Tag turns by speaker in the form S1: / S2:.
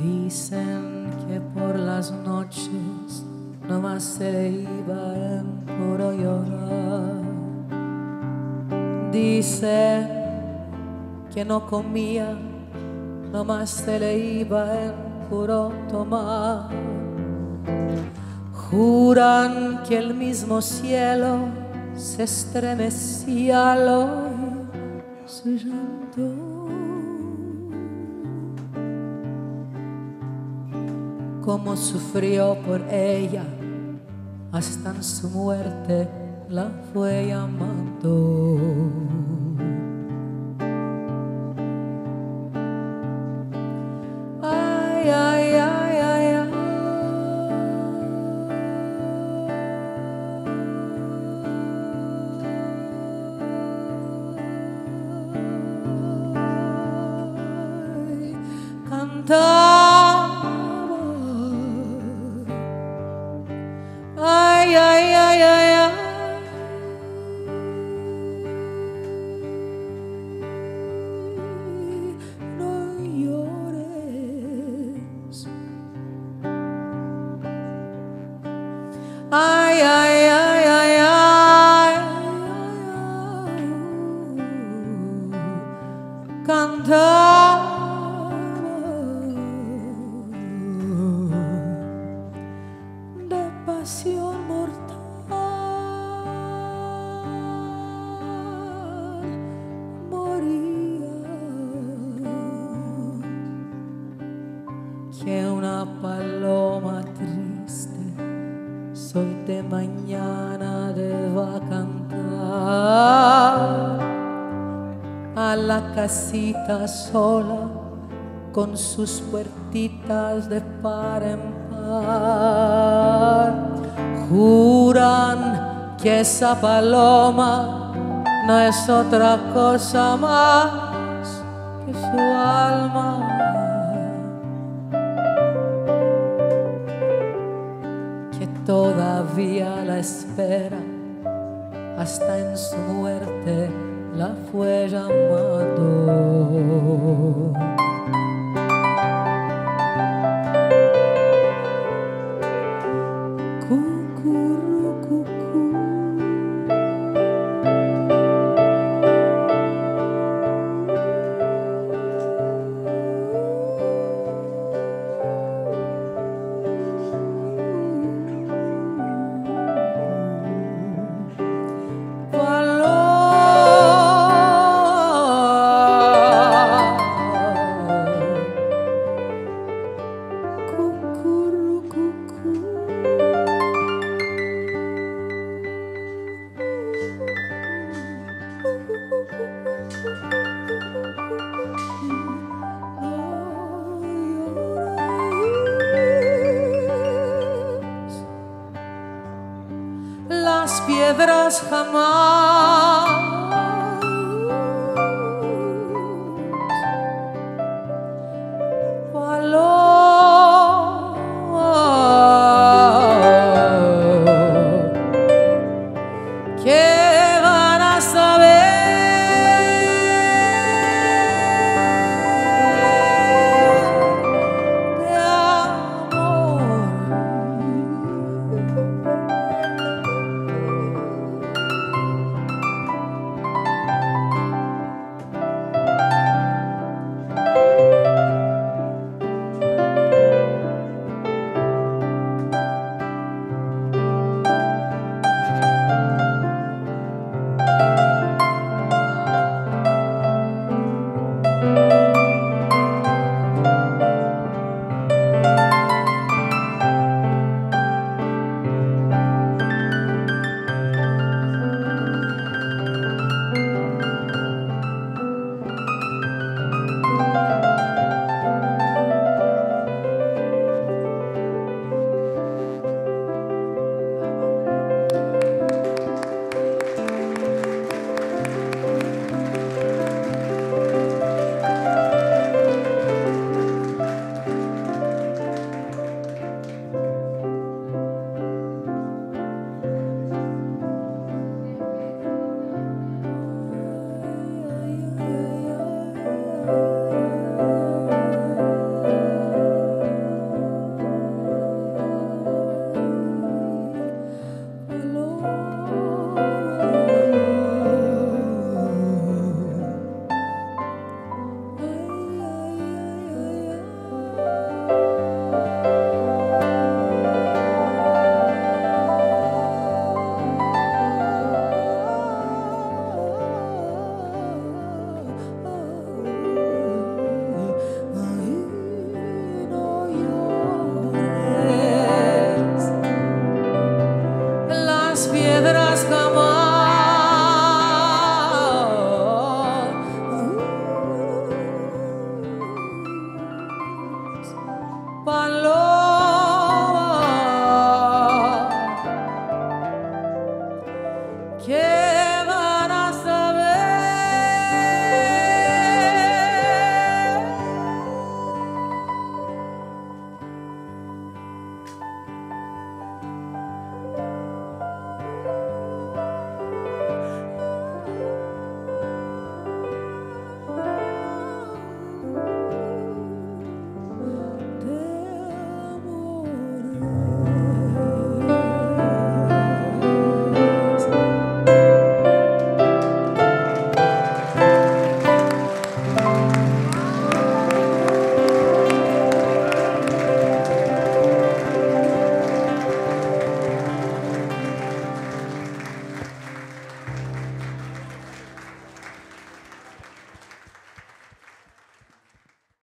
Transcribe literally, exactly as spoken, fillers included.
S1: Dicen que por las noches nomás se le iba en puro llorar. Dicen que no comía, nomás se le iba en puro tomar. Juran que el mismo cielo se estremecía al oír su llanto. Cómo sufrió por ella, hasta en su muerte la fue llamando. Ay, ay, ay, ay, ay. Cantaba. Ay, ay, ay, ay, ay. No llores. Ay, ay, ay, ay, ay. Cantaba de pasión mortal, moría. Que una paloma triste soy de mañana deba cantar a la casita sola con sus puertitas de par en par. Juran que esa paloma no es otra cosa más que su alma. Que todavía la espera, hasta en su muerte la fue llamando. Las piedras jamás valor. ¿Qué van a saber de amor? jamás. Paloma, que